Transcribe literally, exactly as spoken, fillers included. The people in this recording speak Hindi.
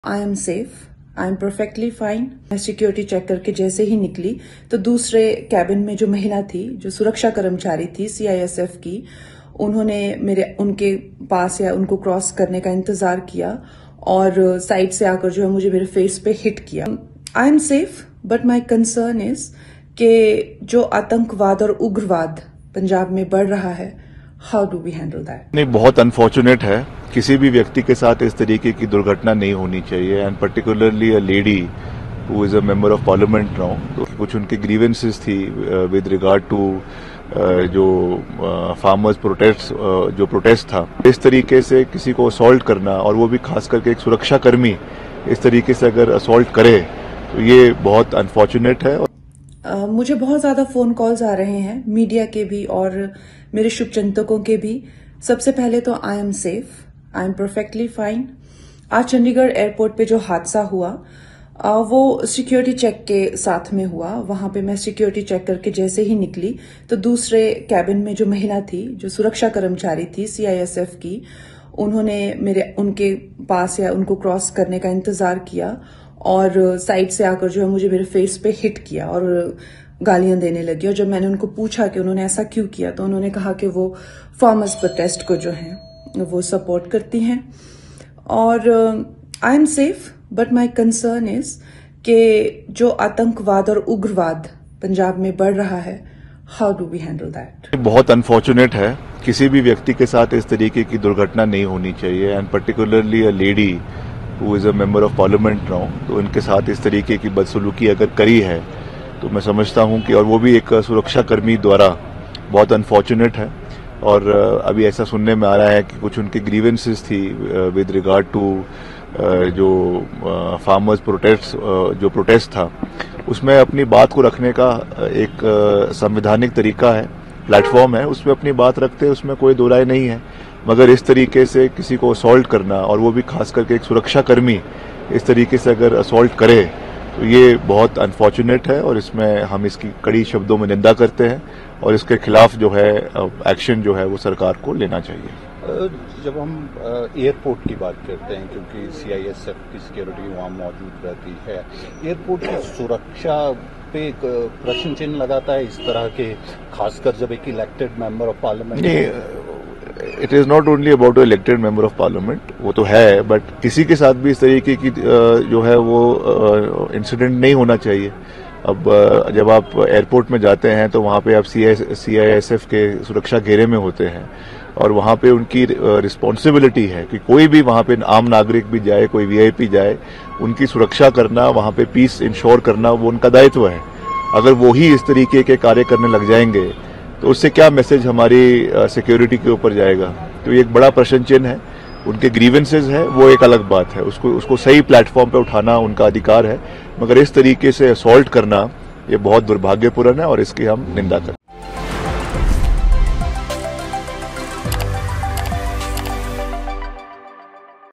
I am safe, I am perfectly fine. मैं सिक्योरिटी चेक करके जैसे ही निकली तो दूसरे कैबिन में जो महिला थी, जो सुरक्षा कर्मचारी थी सीआईएसएफ की, उन्होंने मेरे उनके पास या उनको क्रॉस करने का इंतजार किया और साइड से आकर जो है मुझे मेरे फेस पे हिट किया। I am safe but my concern is कि जो आतंकवाद और उग्रवाद पंजाब में बढ़ रहा है, how do we handle that? नहीं, बहुत अनफॉर्चुनेट है। किसी भी व्यक्ति के साथ इस तरीके की दुर्घटना नहीं होनी चाहिए, and particularly a lady who is a member of parliament now. तो कुछ उनकी ग्रीवेंसेस थी विद रिगार्ड टू जो फार्मर्स uh, प्रोटेस्ट uh, जो प्रोटेस्ट था, इस तरीके से किसी को असॉल्ट करना, और वो भी खास करके एक सुरक्षा कर्मी इस तरीके से अगर असॉल्ट करे तो ये बहुत अनफॉर्चुनेट है। Uh, मुझे बहुत ज्यादा फोन कॉल्स आ रहे हैं, मीडिया के भी और मेरे शुभचिंतकों के भी। सबसे पहले तो I am safe, I am perfectly fine. आज चंडीगढ़ एयरपोर्ट पे जो हादसा हुआ uh, वो सिक्योरिटी चेक के साथ में हुआ। वहां पे मैं सिक्योरिटी चेक करके जैसे ही निकली तो दूसरे कैबिन में जो महिला थी, जो सुरक्षा कर्मचारी थी सीआईएसएफ की, उन्होंने मेरे उनके पास या उनको क्रॉस करने का इंतजार किया और साइड से आकर जो है मुझे मेरे फेस पे हिट किया और गालियां देने लगी। और जब मैंने उनको पूछा कि उन्होंने ऐसा क्यों किया, तो उन्होंने कहा कि वो फार्मर्स प्रोटेस्ट को जो है वो सपोर्ट करती हैं। और I am safe but my concern is कि जो आतंकवाद और उग्रवाद पंजाब में बढ़ रहा है, how do we handle that? बहुत अनफॉर्चुनेट है। किसी भी व्यक्ति के साथ इस तरीके की दुर्घटना नहीं होनी चाहिए, and particularly a lady who is a member of parliament now. तो इनके साथ इस तरीके की बदसलूकी अगर करी है तो मैं समझता हूं कि, और वो भी एक सुरक्षा कर्मी द्वारा, बहुत अनफॉर्चुनेट है। और अभी ऐसा सुनने में आ रहा है कि कुछ उनकी ग्रीवेंसेस थी विद रिगार्ड टू जो फार्मर्स प्रोटेस्ट जो प्रोटेस्ट था, उसमें अपनी बात को रखने का एक संवैधानिक तरीका है, प्लेटफॉर्म है, उसमें अपनी बात रखते हैं, उसमें कोई दो राय नहीं है। मगर इस तरीके से किसी को असॉल्ट करना, और वो भी खास करके एक सुरक्षा कर्मी इस तरीके से अगर असॉल्ट करे तो ये बहुत अनफॉर्चुनेट है, और इसमें हम इसकी कड़ी शब्दों में निंदा करते हैं और इसके खिलाफ जो है एक्शन जो है वो सरकार को लेना चाहिए। जब हम एयरपोर्ट की बात करते हैं, क्योंकि सीआईएसएफ की सिक्योरिटी वहाँ मौजूद रहती है, एयरपोर्ट की सुरक्षा पे एक प्रश्न चिन्ह लगाता है इस तरह के, खासकर जब एक elected member of parliament. It is not only about elected member of parliament, वो तो है, बट किसी के साथ भी इस तरीके की जो है वो इंसिडेंट नहीं होना चाहिए। अब जब आप एयरपोर्ट में जाते हैं तो वहां पे आप सीआईएसएफ के सुरक्षा घेरे में होते हैं, और वहां पे उनकी रिस्पॉन्सिबिलिटी है कि कोई भी वहां पे आम नागरिक भी जाए, कोई वीआईपी जाए, उनकी सुरक्षा करना, वहां पे पीस इंश्योर करना, वो उनका दायित्व है। अगर वो ही इस तरीके के कार्य करने लग जाएंगे तो उससे क्या मैसेज हमारी सिक्योरिटी के ऊपर जाएगा? तो ये एक बड़ा प्रश्न चिन्ह है। उनके ग्रीवेंसेज है वो एक अलग बात है, उसको उसको सही प्लेटफॉर्म पे उठाना उनका अधिकार है, मगर इस तरीके से असॉल्ट करना ये बहुत दुर्भाग्यपूर्ण है और इसकी हम निंदा करते हैं।